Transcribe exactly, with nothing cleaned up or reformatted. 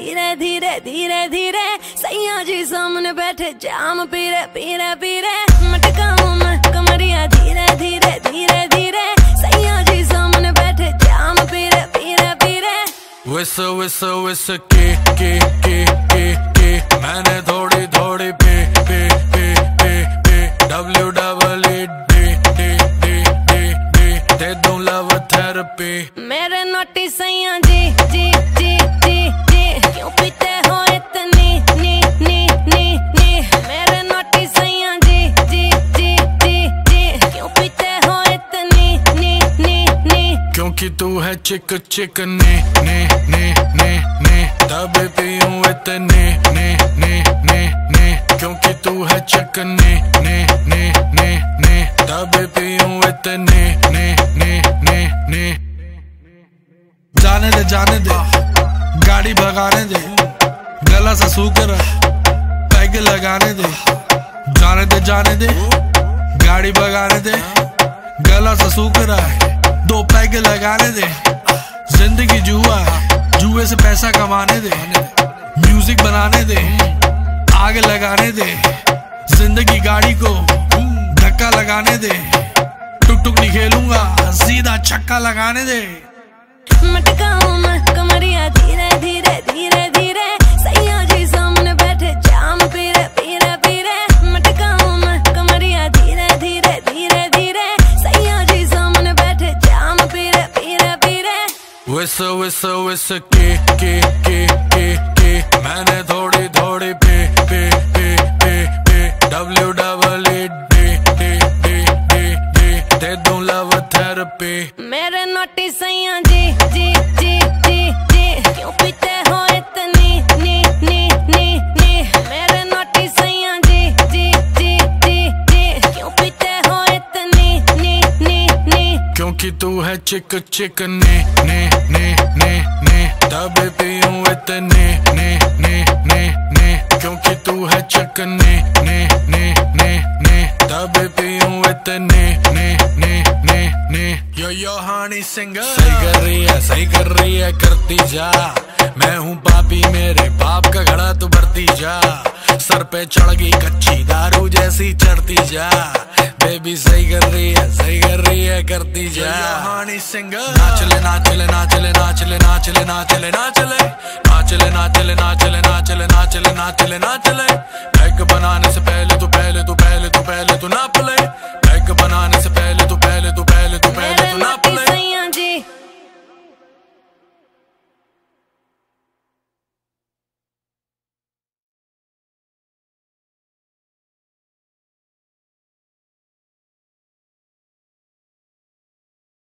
धीरे धीरे धीरे धीरे सैया जी सामने बैठे जाम पीरे पीरे पीरे मटकाऊं मैं कमरिया धीरे धीरे धीरे धीरे सैया जी सामने बैठे जाम पीरे पीरे पीरे। विस विस विस के के के के के मैंने थोड़ी थोड़ी पे पे पे पे पे W double E D D D D D दे दूं लव थेरेपी। मेरे नोटी सैया जी जी जी जी जी क्यों पीते हो इतनी नी नी नी नी मेरे नोटी सैया जी जी जी जी जी क्यों पीते हो इतनी नी नी नी क्योंकि तू है चिक चिक ने ने ने ने ने तभी पीऊं इतने ने ने ने ने क्योंकि तू है चिक ने ने ने ने ने तभी पीऊं इतने ने ने ने ने। जाने दे जाने दे गाड़ी भगाने दे गला सा सूकर पैग लगाने दे। जाने दे जाने दे गाड़ी भगाने दे गला सा सूकर दो पैग लगाने दे। जिंदगी जुआ जुए से पैसा कमाने दे म्यूजिक बनाने दे आग लगाने दे। जिंदगी गाड़ी को धक्का लगाने दे टुक टुक नहीं खेलूंगा सीधा छक्का लगाने दे। मटकाऊं मैं कमरिया धीरे धीरे धीरे धीरे सैया जी सामने बैठे जाम पीरे पीरे पीरे मटकाऊं मैं कमरिया धीरे धीरे धीरे धीरे सैया जी सामने बैठे जाम पीरे पीरे पीरे। विस विस विस के के के के के मैंने थोड़ी थोड़ी पे पे पे पे पे W double E D D D D D दे दूं लव थेरेपी। मेरे नोटी सैया जी जी जी जी जी क्यों पीते हो इतनी नी नी नी नी मेरे नोटी सैया जी जी जी जी जी क्यों पीते हो इतनी नी नी नी क्योंकि तू है चिक चिक ने ने ने ने ने तभी पीऊं इतने ने ने ने ने क्योंकि तू है चिक ने ने ने ने ने तभी पीऊं इतने ने ने ने ने। यो यो हानी सिंगर सही कर रही है सही कर रही है करती जा। मैं हूँ पापी मेरे पाप का घड़ा तू भरती जा। सर पे चढ़ गई कच्ची दारू जैसी चढ़ती जा। बेबी सही कर रही है सही कर रही है करती जा। हानी सिंगर नाचले नाचले नाचले नाचले नाचले नाचले नाचले नाचले नाचले नाचले नाचले नाचले नाचले नाचले। पैक बनाने से पहले तू पहले तू पहले तू पहले तू ना